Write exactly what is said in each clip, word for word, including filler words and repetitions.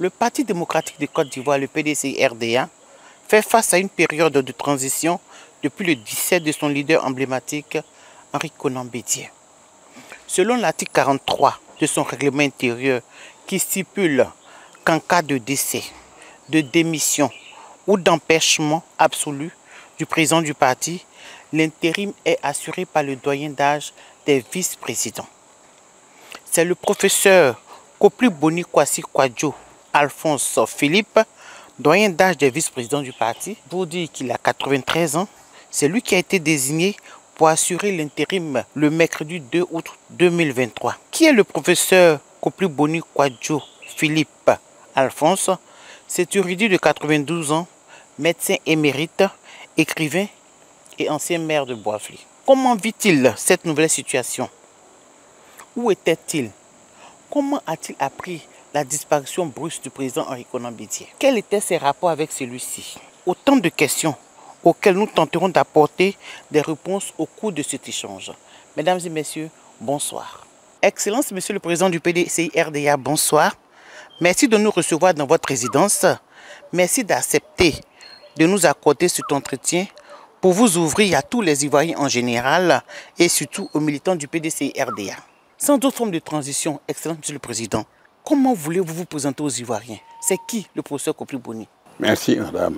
Le Parti démocratique de Côte d'Ivoire, le P D C I R D A, fait face à une période de transition depuis le décès de son leader emblématique, Henri Konan Bédié. Selon l'article quarante-trois de son règlement intérieur qui stipule qu'en cas de décès, de démission ou d'empêchement absolu du président du parti, l'intérim est assuré par le doyen d'âge des vice-présidents. C'est le professeur Kopli Boni Kwasi Kwadjo Alphonse Philippe, doyen d'âge des vice-présidents du parti, pour dire qu'il a quatre-vingt-treize ans. C'est lui qui a été désigné pour assurer l'intérim le mercredi deux août deux mille vingt-trois. Qui est le professeur Kopli Boni Kwadjo Philippe Alphonse? C'est érudit de quatre-vingt-douze ans, médecin émérite, écrivain et ancien maire de Boisfly. Comment vit-il cette nouvelle situation? Où était-il? Comment a-t-il appris la disparition brusque du président Henri Konan Bédié? Quels étaient ses rapports avec celui-ci? Autant de questions auxquelles nous tenterons d'apporter des réponses au cours de cet échange. Mesdames et messieurs, bonsoir. Excellence, monsieur le président du P D C I R D A, bonsoir. Merci de nous recevoir dans votre résidence. Merci d'accepter de nous accorder cet entretien pour vous ouvrir à tous les Ivoiriens en général et surtout aux militants du P D C I R D A. Sans d'autres formes de transition, Excellence, monsieur le président, comment voulez-vous vous présenter aux Ivoiriens? C'est qui le professeur Kopli Boni? Merci, madame.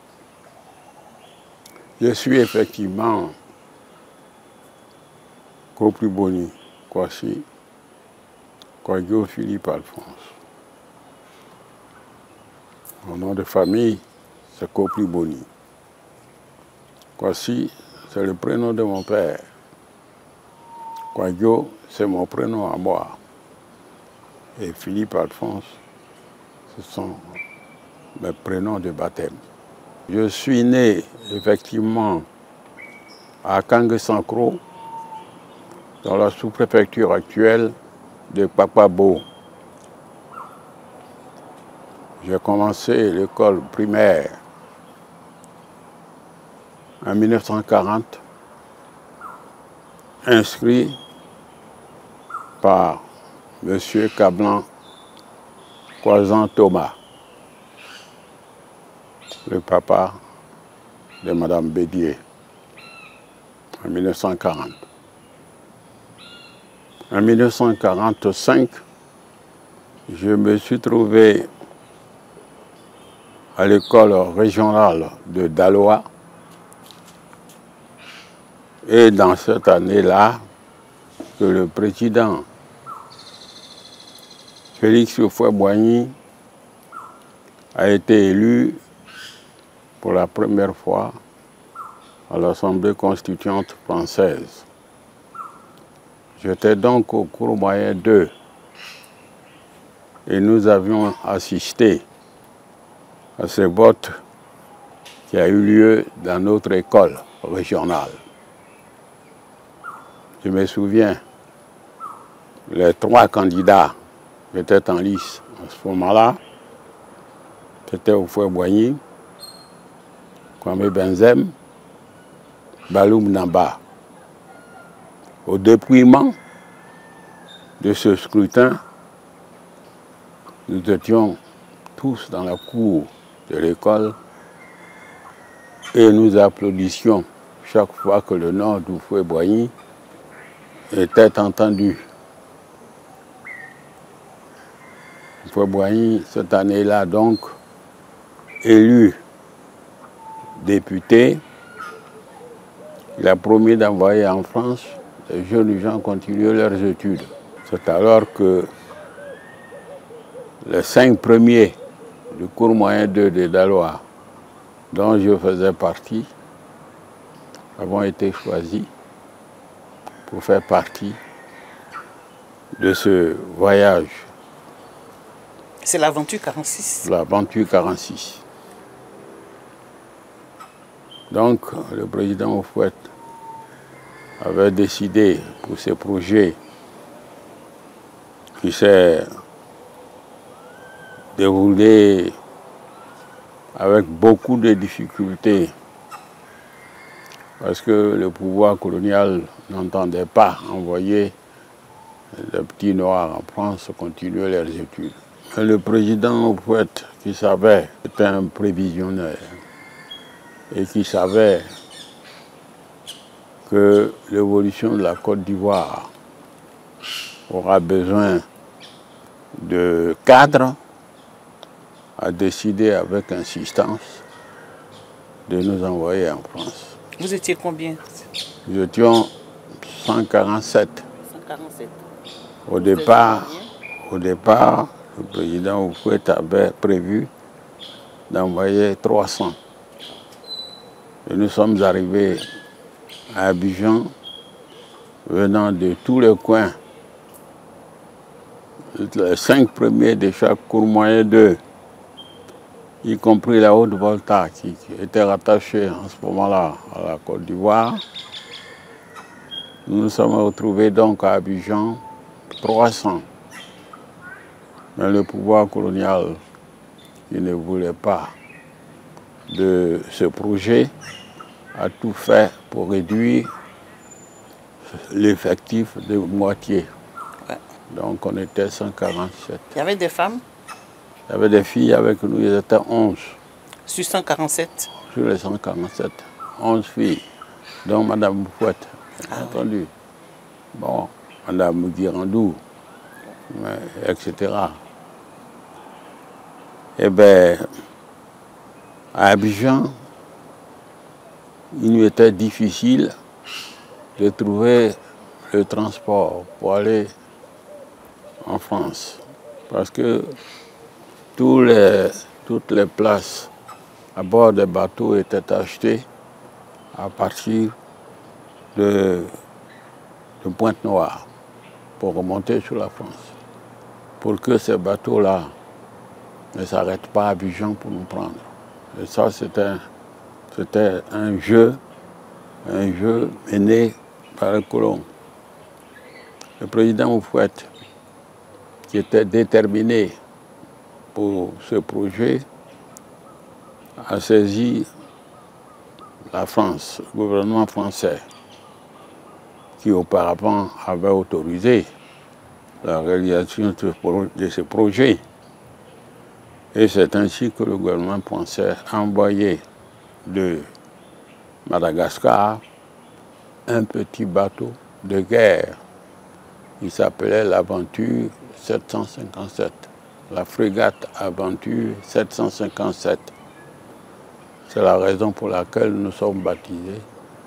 Je suis effectivement Kopli Boni Kwasi Kwadjo Philippe Alphonse. Mon nom de famille, c'est Kopli Boni. Kwasi, c'est le prénom de mon père. Kwadjo, c'est mon prénom à moi. Et Philippe Alphonse, ce sont mes prénoms de baptême. Je suis né effectivement à Kangue-Sankro, dans la sous-préfecture actuelle de Kpakpabo. J'ai commencé l'école primaire en mille neuf cent quarante, inscrit par M. Kablan Kwazan Thomas, le papa de Mme Bédié, en mille neuf cent quarante. En mille neuf cent quarante-cinq, je me suis trouvé à l'école régionale de Daloa. Et dans cette année-là, que le président Félix Houphouët-Boigny a été élu pour la première fois à l'Assemblée constituante française. J'étais donc au cours moyen deux et nous avions assisté à ce vote qui a eu lieu dans notre école régionale. Je me souviens, les trois candidats qui étaient en lice à ce moment-là, c'était Houphouët-Boigny, Kwame Benzem, Baloum Namba. Au dépouillement de ce scrutin, nous étions tous dans la cour de l'école et nous applaudissions chaque fois que le nom d'Houphouët-Boigny était entendu. Houphouët-Boigny, cette année-là, donc, élu député, il a promis d'envoyer en France les jeunes gens continuer leurs études. C'est alors que les cinq premiers du cours moyen deux de Daloa, dont je faisais partie, avons été choisis pour faire partie de ce voyage. C'est l'aventure quarante-six. L'aventure quarante-six. Donc, le président Houphouët avait décidé pour ce projet qui s'est déroulé avec beaucoup de difficultés parce que le pouvoir colonial n'entendait pas envoyer les petits noirs en France continuer leurs études. Le président Houphouët, qui savait, était un prévisionnaire et qui savait que l'évolution de la Côte d'Ivoire aura besoin de cadres, a décidé avec insistance de nous envoyer en France. Vous étiez combien? Nous étions cent quarante-sept. cent quarante-sept. Au départ, au départ, le président Houphouët avait prévu d'envoyer trois cents. Et nous sommes arrivés à Abidjan, venant de tous les coins. Les cinq premiers de chaque cours moyen deux, y compris la Haute-Volta, qui était rattachée en ce moment-là à la Côte d'Ivoire. Nous nous sommes retrouvés donc à Abidjan, trois cents. Mais le pouvoir colonial, qui ne voulait pas de ce projet, a tout fait pour réduire l'effectif de moitié. Ouais. Donc on était cent quarante-sept. Il y avait des femmes? Il y avait des filles avec nous, ils étaient onze. Sur cent quarante-sept? Sur les cent quarante-sept, onze filles, dont Madame Houphouët, bien ah, entendu. Oui. Bon, Madame Guirandou, et cetera. Eh bien, à Abidjan, il nous était difficile de trouver le transport pour aller en France. Parce que tous les, toutes les places à bord des bateaux étaient achetées à partir de, de Pointe-Noire pour remonter sur la France. Pour que ces bateaux-là ne s'arrêtent pas à Abidjan pour nous prendre. Et ça, c'était c'était un jeu, un jeu mené par les colons. Le président Houphouët, qui était déterminé pour ce projet, a saisi la France, le gouvernement français, qui auparavant avait autorisé la réalisation de ce projet. Et c'est ainsi que le gouvernement français a envoyé de Madagascar un petit bateau de guerre qui s'appelait l'Aventure sept cent cinquante-sept, la frégate Aventure sept cent cinquante-sept. C'est la raison pour laquelle nous sommes baptisés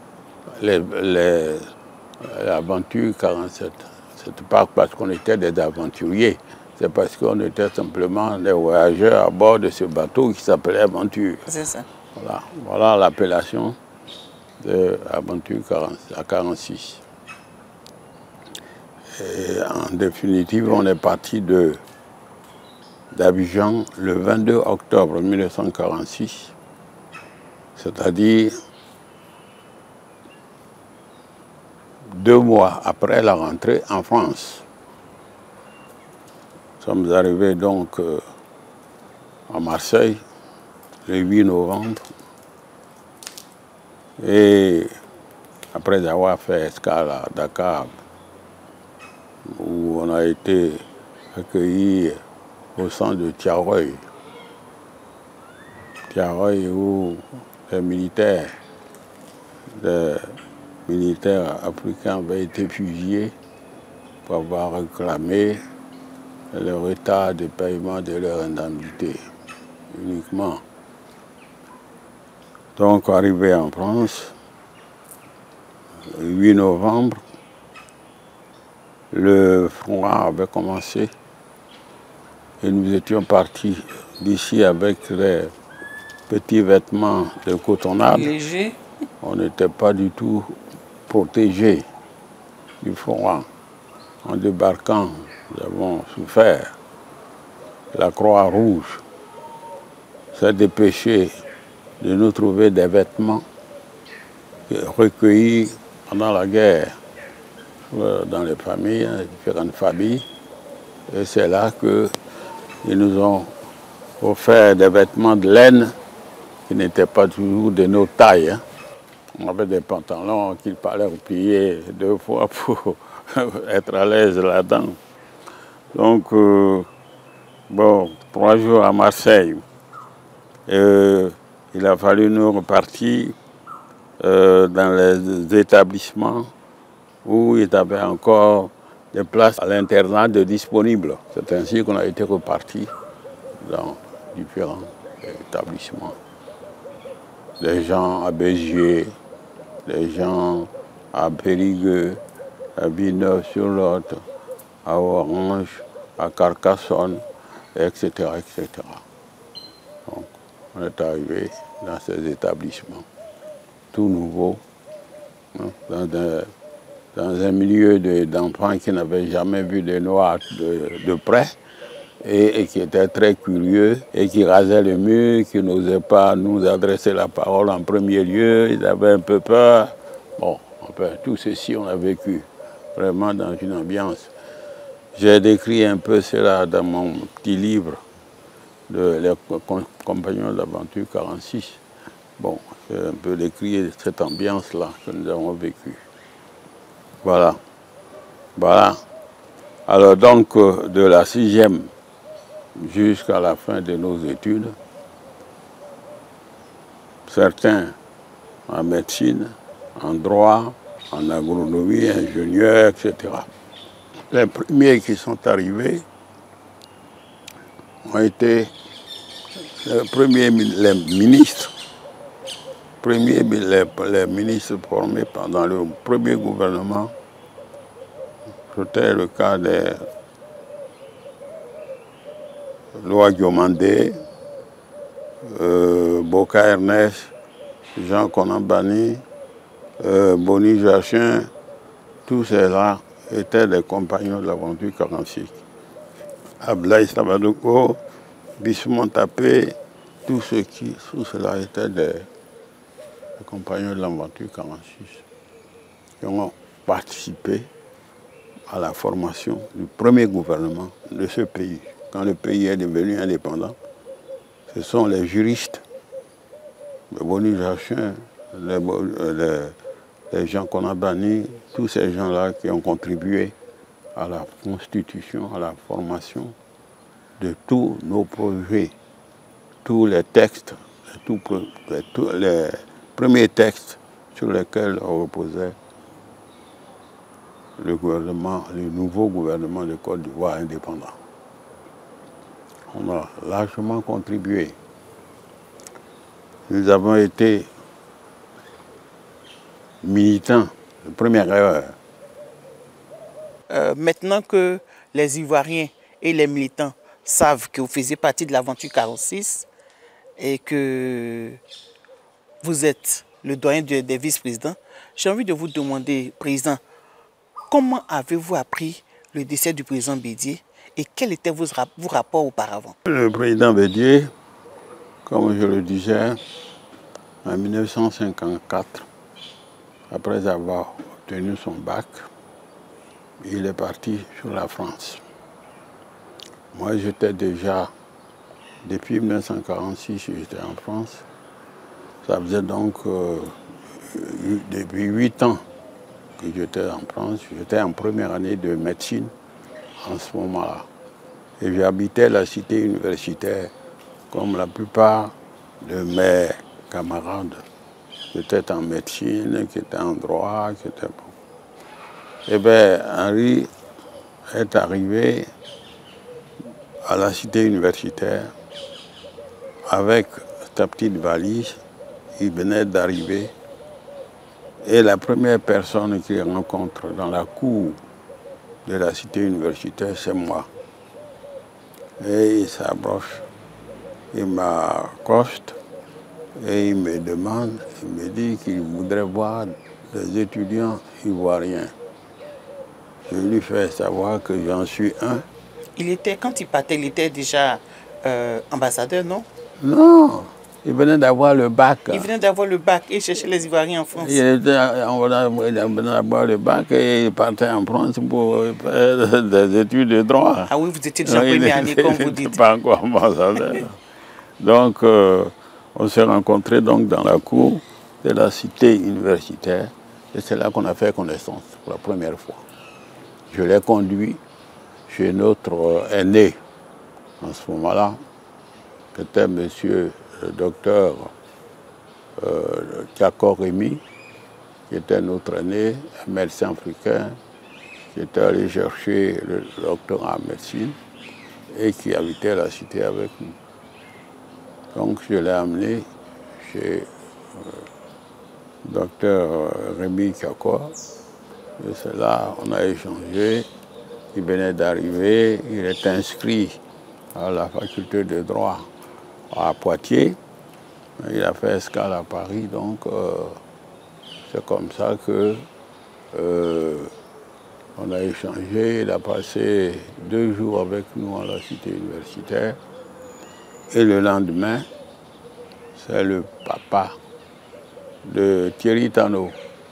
l'Aventure quarante-sept. Ce n'était pas parce qu'on était des aventuriers, c'est parce qu'on était simplement des voyageurs à bord de ce bateau qui s'appelait Aventure. C'est ça. Voilà, voilà l'appellation de Aventure quarante-six. Et en définitive, on est parti d'Abidjan le vingt-deux octobre mille neuf cent quarante-six, c'est-à-dire deux mois après la rentrée en France. Nous sommes arrivés donc euh, à Marseille le huit novembre. Et après avoir fait escale à Dakar, où on a été accueillis au centre de Thiaroye. Thiaroye où les militaires, les militaires africains avaient été fusillés pour avoir réclamé le retard de paiement de leur indemnité uniquement. Donc, arrivé en France, le huit novembre, le froid avait commencé et nous étions partis d'ici avec les petits vêtements de cotonnade. Léger. On n'était pas du tout protégés du froid. En débarquant, nous avons souffert. La Croix-Rouge s'est dépêchée de nous trouver des vêtements recueillis pendant la guerre dans les familles, les différentes familles. Et c'est là qu'ils nous ont offert des vêtements de laine qui n'étaient pas toujours de nos tailles. Hein. On avait des pantalons qu'il fallait replier deux fois pour être à l'aise là-dedans. Donc, euh, bon, trois jours à Marseille. Euh, il a fallu nous repartir euh, dans les établissements où il y avait encore des places à l'internat de disponibles. C'est ainsi qu'on a été repartis dans différents établissements. Des gens à Béziers, des gens à Périgueux, à Villeneuve-sur-Lot, à Orange, à Carcassonne, et cetera, et cetera. Donc, on est arrivé dans ces établissements, tout nouveau, hein, dans, un, dans un milieu d'enfants qui n'avaient jamais vu des Noirs de, de près et, et qui étaient très curieux et qui rasaient le mur, qui n'osaient pas nous adresser la parole en premier lieu, ils avaient un peu peur. Bon, enfin, tout ceci, on a vécu vraiment dans une ambiance. J'ai décrit un peu cela dans mon petit livre, de Les Compagnons de l'aventure quarante-six. Bon, j'ai un peu décrit cette ambiance-là que nous avons vécue. Voilà. Voilà. Alors donc, de la sixième jusqu'à la fin de nos études, certains en médecine, en droit, en agronomie, ingénieurs, et cetera. Les premiers qui sont arrivés ont été les premiers les ministres, premiers les, les ministres formés pendant le premier gouvernement. C'était le cas de Loi Diomandé, euh, Boka Ernest, Jean Konambani, euh, Boni Jachin, tous ces-là étaient des compagnons de l'aventure quarante-six. Ablaï Sabadoko, Bismon Tapé, tous ceux qui, tout cela étaient des, des compagnons de l'aventure quarante-six qui ont participé à la formation du premier gouvernement de ce pays. Quand le pays est devenu indépendant, ce sont les juristes, les Boni Jachin, les, les, les gens qu'on a bannis, tous ces gens-là qui ont contribué à la constitution, à la formation de tous nos projets, tous les textes, tous les, tous les premiers textes sur lesquels reposait le gouvernement, le nouveau gouvernement de Côte d'Ivoire indépendant. On a largement contribué. Nous avons été militants de première heure. Euh, maintenant que les Ivoiriens et les militants savent que vous faisiez partie de l'aventure quarante-six et que vous êtes le doyen de, des vice-présidents, j'ai envie de vous demander, Président, comment avez-vous appris le décès du président Bédié et quels étaient vos, vos rapports auparavant? Le président Bédié, comme je le disais, en mille neuf cent cinquante-quatre, après avoir obtenu son bac, il est parti sur la France. Moi, j'étais déjà, depuis mille neuf cent quarante-six, j'étais en France. Ça faisait donc euh, depuis huit ans que j'étais en France. J'étais en première année de médecine en ce moment-là. Et j'habitais la cité universitaire comme la plupart de mes camarades qui étaient en médecine, qui étaient en droit, qui étaient... Eh bien, Henri est arrivé à la cité universitaire avec sa petite valise. Il venait d'arriver. Et la première personne qu'il rencontre dans la cour de la cité universitaire, c'est moi. Et il s'approche, il m'accoste et il me demande, il me dit qu'il voudrait voir des étudiants ivoiriens. Je lui fais savoir que j'en suis un. Il était, quand il partait, il était déjà euh, ambassadeur, non? Non, il venait d'avoir le bac. Il venait d'avoir le bac et cherchait les Ivoiriens en France. Il, était, il venait d'avoir le bac et il partait en France pour faire des études de droit. Ah oui, vous étiez déjà en première année, comme vous dites. Pas encore ambassadeur. Donc, euh, on s'est rencontrés donc dans la cour de la cité universitaire et c'est là qu'on a fait connaissance pour la première fois. Je l'ai conduit chez notre aîné, en ce moment-là, c'était M. le docteur euh, Thiako Rémy, qui était notre aîné, un médecin africain, qui était allé chercher le doctorat en médecine et qui habitait la cité avec nous. Donc je l'ai amené chez le euh, docteur Rémy Thiako. Et c'est là on a échangé. Il venait d'arriver, il est inscrit à la faculté de droit à Poitiers. Il a fait escale à Paris, donc euh, c'est comme ça que euh, on a échangé. Il a passé deux jours avec nous à la cité universitaire. Et le lendemain, c'est le papa de Thierry Tano,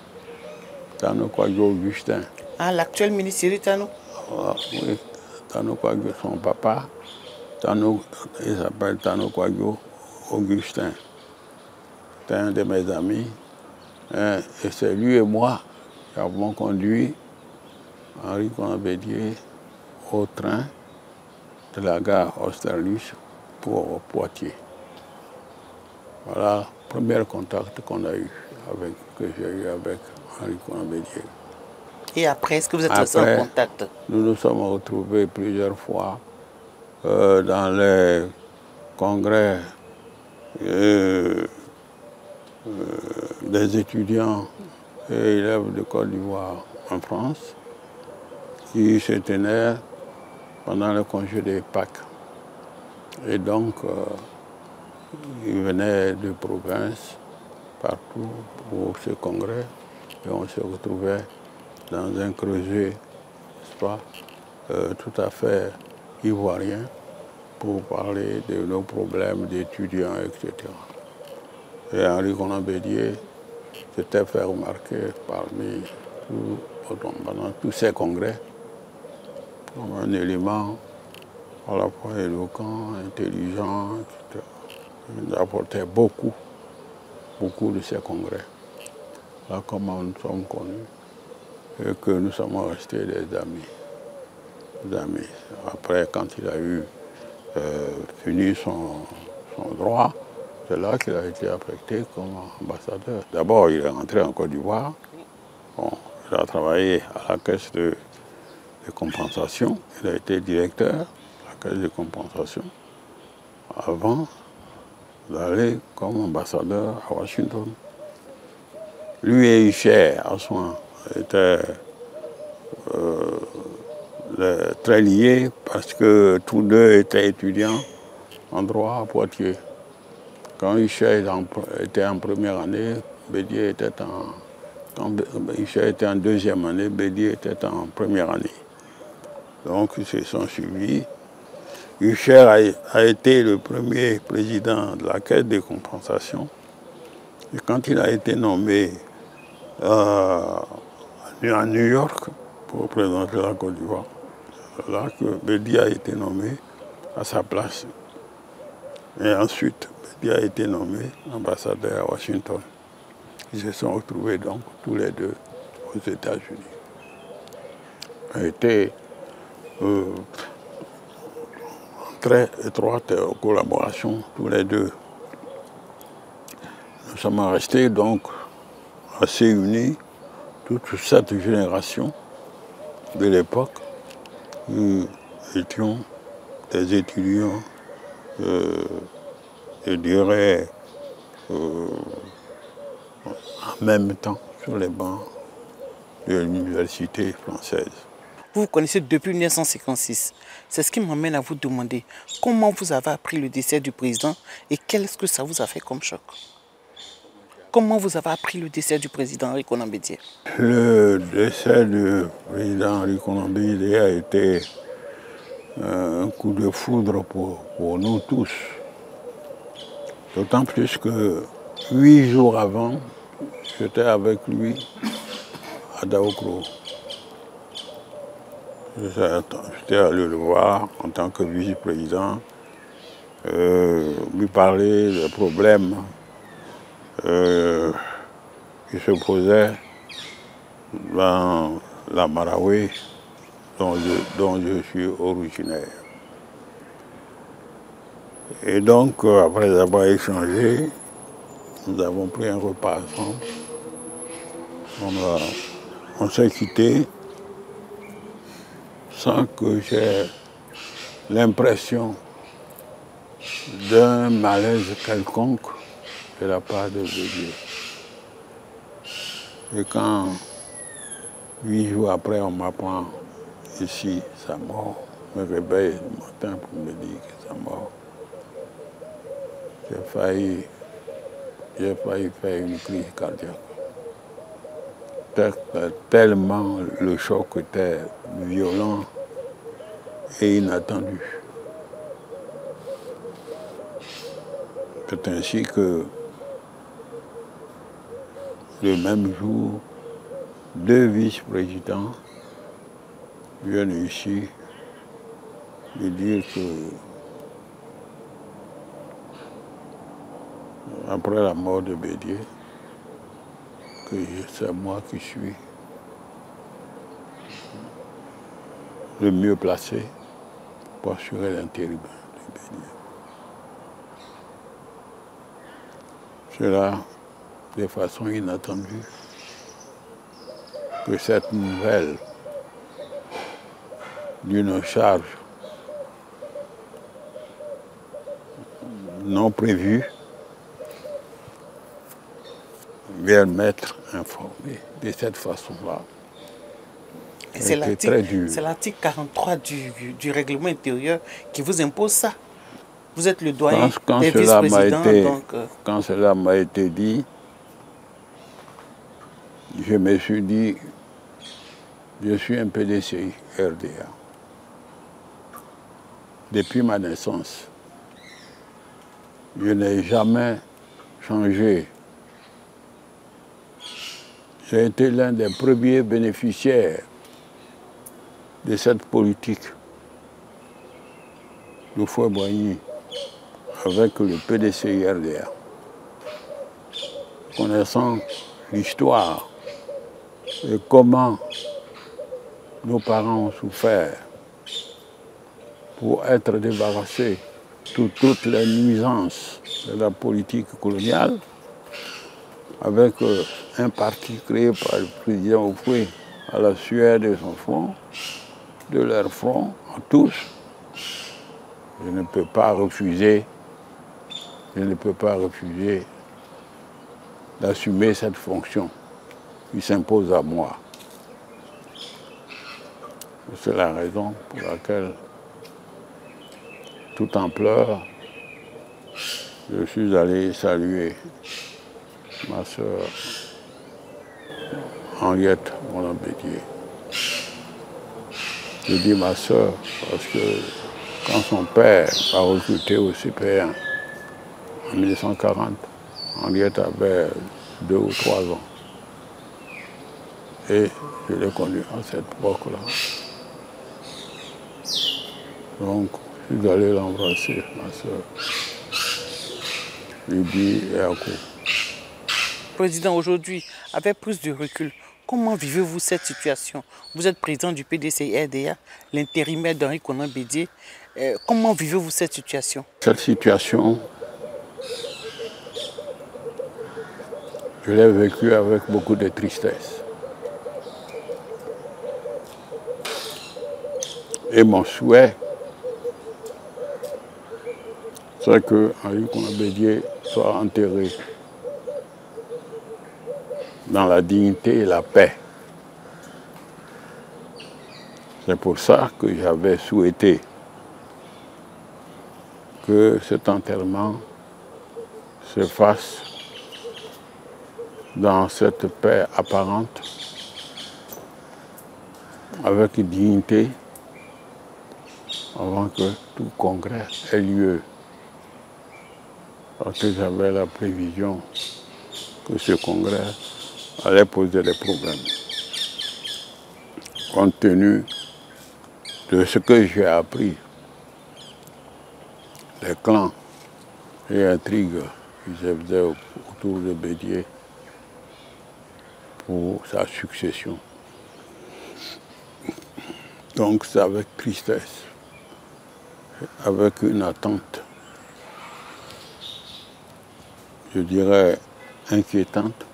Tano Kwadwo Augustin. Ah, l'actuel ministre Thierry Tano? Ah, oui, Tano Kwadwo, son papa, Tano, il s'appelle Tano Kwadwo Augustin. C'est un de mes amis. Hein, et c'est lui et moi qui avons conduit Henri Konan Bédié au train de la gare Austerlitz pour Poitiers. Voilà le premier contact qu'on a eu, avec, que j'ai eu avec Henri Konan Bédié. Et après, est-ce que vous êtes restés en contact? Nous nous sommes retrouvés plusieurs fois euh, dans les congrès euh, euh, des étudiants et élèves de Côte d'Ivoire en France, qui se tenaient pendant le congé des Pâques. Et donc, euh, ils venaient de province, partout, pour ce congrès, et on se retrouvait dans un creuset, n'est-ce pas, euh, tout à fait ivoirien, pour parler de nos problèmes d'étudiants, et cetera. Et Henri Konan Bédié s'était fait remarquer parmi tout, pendant tous ces congrès comme un élément à la fois éloquent, intelligent, et cetera. Il apportait beaucoup, beaucoup de ces congrès. Là, comment nous sommes connus et que nous sommes restés des amis. Des amis. Après, quand il a eu euh, fini son, son droit, c'est là qu'il a été affecté comme ambassadeur. D'abord, il est rentré en Côte d'Ivoire. Bon, il a travaillé à la caisse de, de compensation. Il a été directeur de la caisse de compensation avant d'aller comme ambassadeur à Washington. Lui et Hucher, à ce moment, étaient euh, les, très liés parce que tous deux étaient étudiants en droit à Poitiers. Quand Hucher était en première année, Bédié était en... Quand Hucher était en deuxième année, Bédié était en première année. Donc ils se sont suivis. Hucher a, a été le premier président de la caisse de compensation. Et quand il a été nommé euh, à New York pour représenter la Côte d'Ivoire, c'est là que Bédié a été nommé à sa place. Et ensuite, Bédié a été nommé ambassadeur à Washington. Ils se sont retrouvés donc tous les deux aux États-Unis. A été euh, en très étroite collaboration tous les deux. Nous sommes restés donc assez unis, toute cette génération de l'époque. Nous étions des étudiants, euh, je dirais, euh, en même temps sur les bancs de l'université française. Vous vous connaissez depuis mille neuf cent cinquante-six. C'est ce qui m'amène à vous demander comment vous avez appris le décès du président et qu'est-ce que ça vous a fait comme choc? Comment vous avez appris le décès du président Henri Konan Bédié? Le décès du président Henri Konan Bédié a été un coup de foudre pour, pour nous tous. D'autant plus que huit jours avant, j'étais avec lui à Daokro. J'étais allé le voir en tant que vice-président, euh, lui parler des problèmes euh, qui se posaient dans la Marawi dont je, dont je suis originaire. Et donc, euh, après avoir échangé, nous avons pris un repas ensemble. On, a, on s'est quitté sans que j'ai l'impression d'un malaise quelconque de la part de Dieu. Et quand, huit jours après, on m'apprend ici sa mort, je me réveille le matin pour me dire que sa mort, j'ai failli, j'ai failli faire une crise cardiaque. Tellement le choc était violent et inattendu. C'est ainsi que le même jour, deux vice-présidents viennent ici me dire que après la mort de Bédié, que c'est moi qui suis le mieux placé pour assurer l'intérim de Bédié. Cela de façon inattendue, que cette nouvelle d'une charge non prévue vienne m'être informé de cette façon-là. C'est l'article quarante-trois du, du règlement intérieur qui vous impose ça. Vous êtes le doyen quand, quand des vice-présidents. Donc... Euh... Quand cela m'a été dit, je me suis dit, je suis un P D C I R D A. Depuis ma naissance, je n'ai jamais changé. J'ai été l'un des premiers bénéficiaires de cette politique de Houphouët-Boigny avec le P D C I R D A. Connaissant l'histoire et comment nos parents ont souffert pour être débarrassés de toutes les nuisances de la politique coloniale, avec un parti créé par le président Houphouët à la sueur de son front, de leur front, à tous. Je ne peux pas refuser, je ne peux pas refuser d'assumer cette fonction qui s'impose à moi. C'est la raison pour laquelle, tout en pleurs, je suis allé saluer ma sœur Henriette Moulin-Bédié. Je dis ma sœur parce que quand son père a recruté au C P un en mille neuf cent quarante, Henriette avait deux ou trois ans. Et je l'ai connue à cette époque-là. Donc, je suis allé l'embrasser, ma soeur. Lydie et Akou. Président, aujourd'hui, avec plus de recul, comment vivez-vous cette situation? Vous êtes président du P D C I R D A, l'intérimaire d'Henri Konan Bédié. Euh, comment vivez-vous cette situation? Cette situation, je l'ai vécue avec beaucoup de tristesse. Et mon souhait, c'est que Henri Konan Bédié soit enterré dans la dignité et la paix. C'est pour ça que j'avais souhaité que cet enterrement se fasse dans cette paix apparente, avec dignité, avant que tout congrès ait lieu. Parce que j'avais la prévision que ce congrès allait poser des problèmes. Compte tenu de ce que j'ai appris, les clans et intrigues qui se faisaient autour de Bédié pour sa succession. Donc c'est avec tristesse, avec une attente je dirais, inquiétante,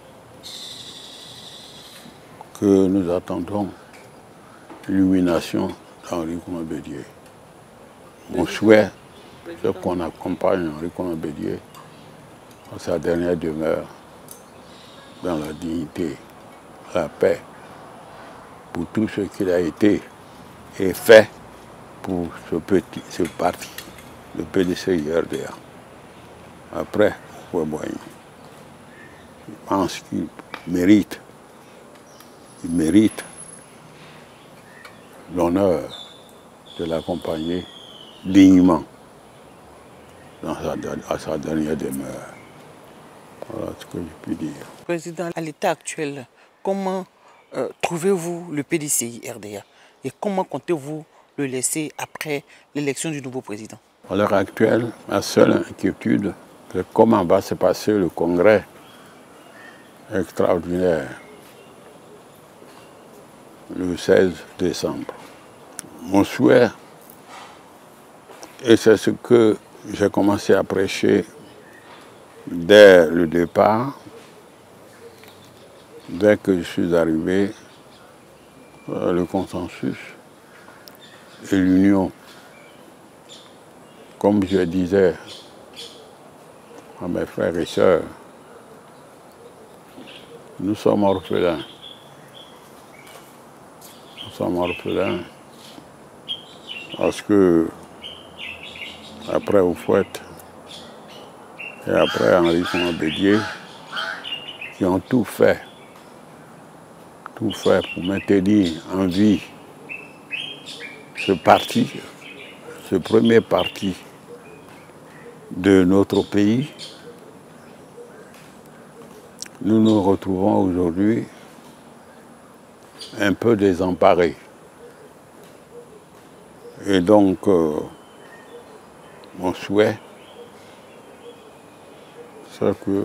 que nous attendons l'illumination d'Henri Konan Bédié. Mon souhait, c'est qu'on accompagne Henri Konan Bédié dans sa dernière demeure, dans la dignité, la paix, pour tout ce qu'il a été et fait pour ce petit, ce parti, le P D C I R D A. Après, je pense qu'il mérite, il mérite l'honneur de l'accompagner dignement dans sa, à sa dernière demeure. Voilà ce que je puis dire. Président, à l'état actuel, comment euh, trouvez-vous le P D C I R D A et comment comptez-vous le laisser après l'élection du nouveau président? À l'heure actuelle, ma seule inquiétude, c'est comment va se passer le congrès extraordinaire le seize décembre. Mon souhait, et c'est ce que j'ai commencé à prêcher dès le départ, dès que je suis arrivé, le consensus et l'union. Comme je disais à mes frères et sœurs, nous sommes orphelins. Nous sommes orphelins parce que après Houphouët et après Henri Konan Bédié, qui ont tout fait, tout fait pour maintenir en vie ce parti, ce premier parti de notre pays, nous nous retrouvons aujourd'hui un peu désemparés. Et donc, euh, mon souhait, c'est que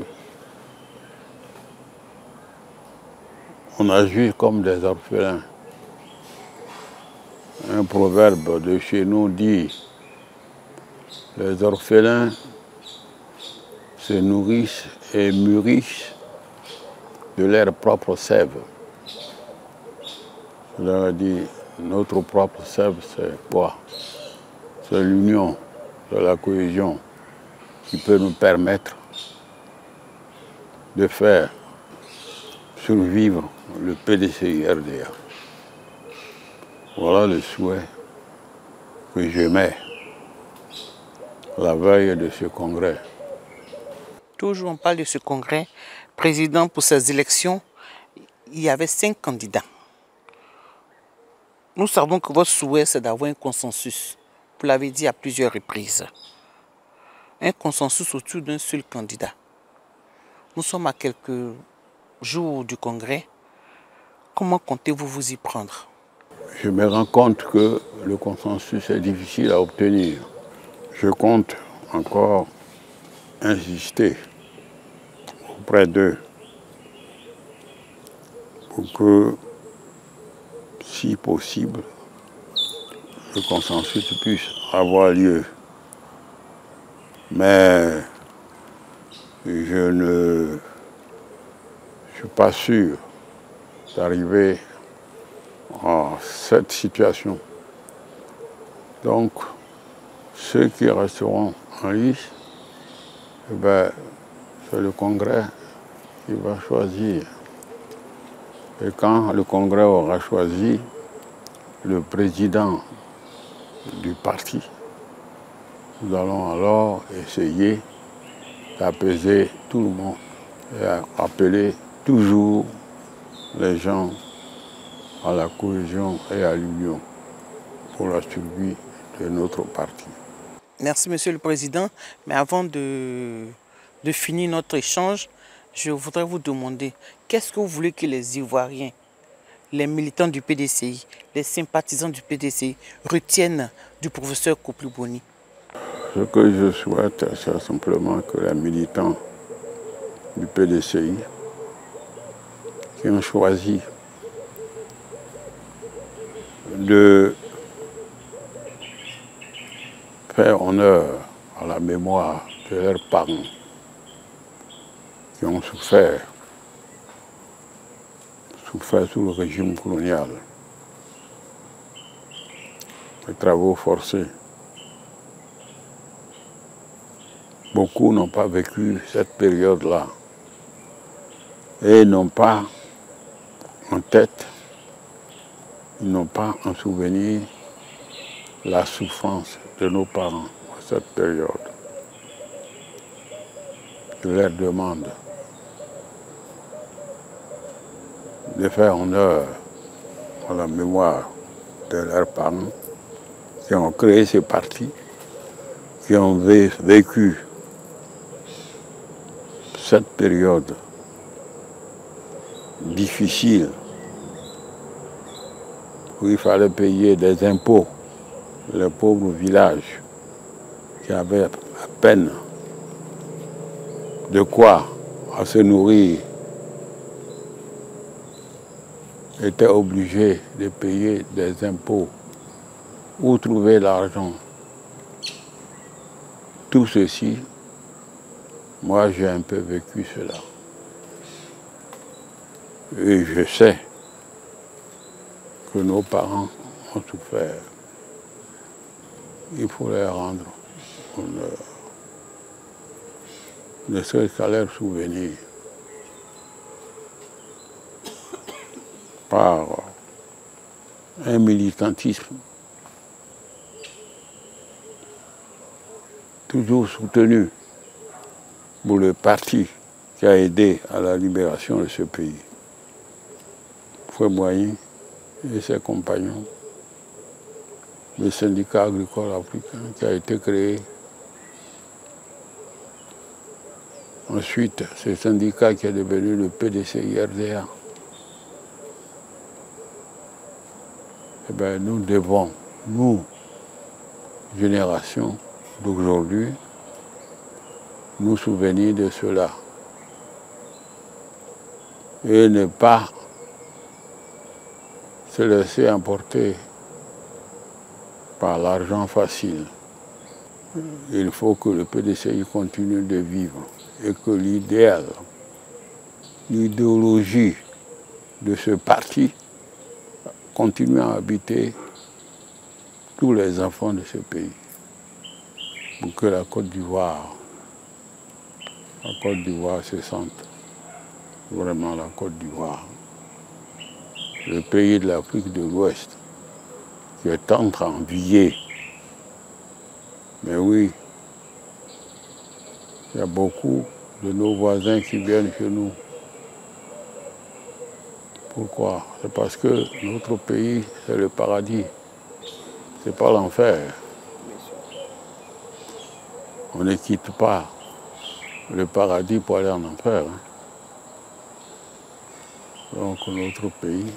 on agit comme des orphelins. Un proverbe de chez nous dit « Les orphelins se nourrissent et mûrissent de leur propre sève ». Je leur ai dit, notre propre sève, c'est quoi? C'est l'union, c'est la cohésion qui peut nous permettre de faire survivre le P D C I R D A. Voilà le souhait que je mets la veille de ce congrès. Toujours on parle de ce congrès. Président, pour ces élections, il y avait cinq candidats. Nous savons que votre souhait, c'est d'avoir un consensus. Vous l'avez dit à plusieurs reprises. Un consensus autour d'un seul candidat. Nous sommes à quelques jours du congrès. Comment comptez-vous vous y prendre? Je me rends compte que le consensus est difficile à obtenir. Je compte encore insister auprès d'eux pour que, si possible, le consensus puisse avoir lieu. Mais je ne suis pas sûr d'arriver à cette situation. Donc, ceux qui resteront en lice, eh ben, c'est le Congrès qui va choisir. Et quand le Congrès aura choisi le président du parti, nous allons alors essayer d'apaiser tout le monde et appeler toujours les gens à la cohésion et à l'union pour la survie de notre parti. Merci, Monsieur le Président. Mais avant de, de finir notre échange, je voudrais vous demander, qu'est-ce que vous voulez que les Ivoiriens, les militants du P D C I, les sympathisants du P D C I retiennent du professeur Koupli-Boni? Ce que je souhaite, c'est simplement que les militants du P D C I qui ont choisi de faire honneur à la mémoire de leurs parents, qui ont souffert, souffert sous le régime colonial. Les travaux forcés. Beaucoup n'ont pas vécu cette période-là et n'ont pas en tête, ils n'ont pas en souvenir la souffrance de nos parents à cette période. Je leur demande de faire honneur à la mémoire de leurs parents qui ont créé ces partis, qui ont vécu cette période difficile où il fallait payer des impôts, les pauvres villages qui avaient à peine de quoi à se nourrir étaient obligés de payer des impôts. Où trouver l'argent? Tout ceci, moi j'ai un peu vécu cela. Et je sais que nos parents ont souffert. Il faut leur rendre honneur, ne serait-ce qu'à leur souvenir, par un militantisme toujours soutenu pour le parti qui a aidé à la libération de ce pays. Fouet Boigny et ses compagnons, le syndicat agricole africain qui a été créé. Ensuite, ce syndicat qui est devenu le P D C I R D A. Eh bien, nous devons, nous, génération d'aujourd'hui, nous souvenir de cela et ne pas se laisser emporter par l'argent facile. Il faut que le P D C I continue de vivre et que l'idéal, l'idéologie de ce parti continue à habiter tous les enfants de ce pays. Pour que la Côte d'Ivoire, la Côte d'Ivoire se sente vraiment la Côte d'Ivoire. Le pays de l'Afrique de l'Ouest qui est en train d'envier. Mais oui, il y a beaucoup de nos voisins qui viennent chez nous. Pourquoi? C'est parce que notre pays, c'est le paradis. C'est pas l'enfer. On ne quitte pas le paradis pour aller en enfer. Hein. Donc notre pays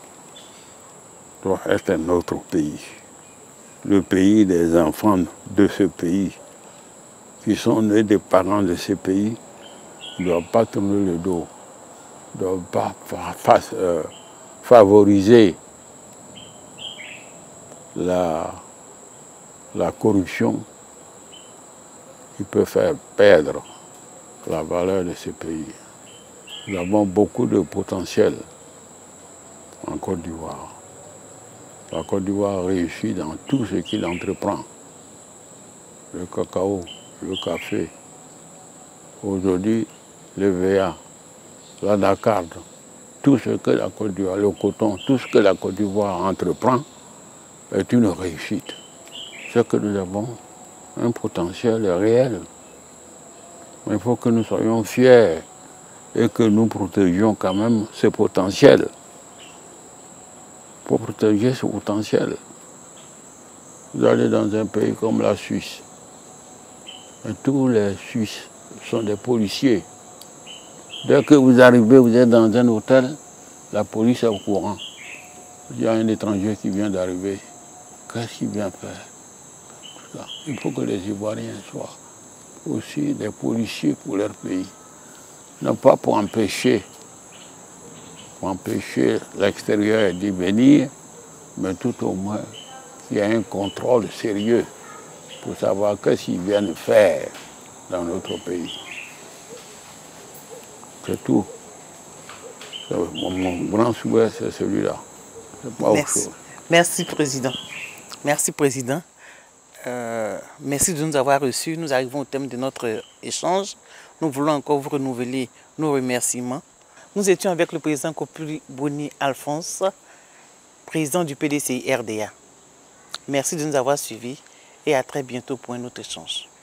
doit être un autre pays. Le pays des enfants de ce pays, qui sont nés des parents de ce pays, ne doivent pas tourner le dos, ne doivent pas fa euh, favoriser la, la corruption qui peut faire perdre la valeur de ce pays. Nous avons beaucoup de potentiel en Côte d'Ivoire. La Côte d'Ivoire réussit dans tout ce qu'il entreprend. Le cacao, le café, aujourd'hui le V A, la Dakar, tout ce que la Côte d'Ivoire, le coton, tout ce que la Côte d'Ivoire entreprend est une réussite. C'est que nous avons un potentiel réel. Mais il faut que nous soyons fiers et que nous protégions quand même ce potentiel. Pour protéger ce potentiel, vous allez dans un pays comme la Suisse, et tous les Suisses sont des policiers. Dès que vous arrivez, vous êtes dans un hôtel, la police est au courant. Il y a un étranger qui vient d'arriver. Qu'est-ce qu'il vient faire? Il faut que les Ivoiriens soient aussi des policiers pour leur pays. Non pas pour empêcher, pour empêcher l'extérieur d'y venir, mais tout au moins qu'il y ait un contrôle sérieux pour savoir qu'est-ce qu'ils viennent faire dans notre pays. C'est tout. Mon, mon grand souhait, c'est celui-là. C'est pas autre chose. Merci, Président. Merci, Président. Euh, merci de nous avoir reçus. Nous arrivons au thème de notre échange. Nous voulons encore vous renouveler nos remerciements. Nous étions avec le président Kopuli Boni Alphonse, président du P D C I R D A. Merci de nous avoir suivis et à très bientôt pour un autre échange.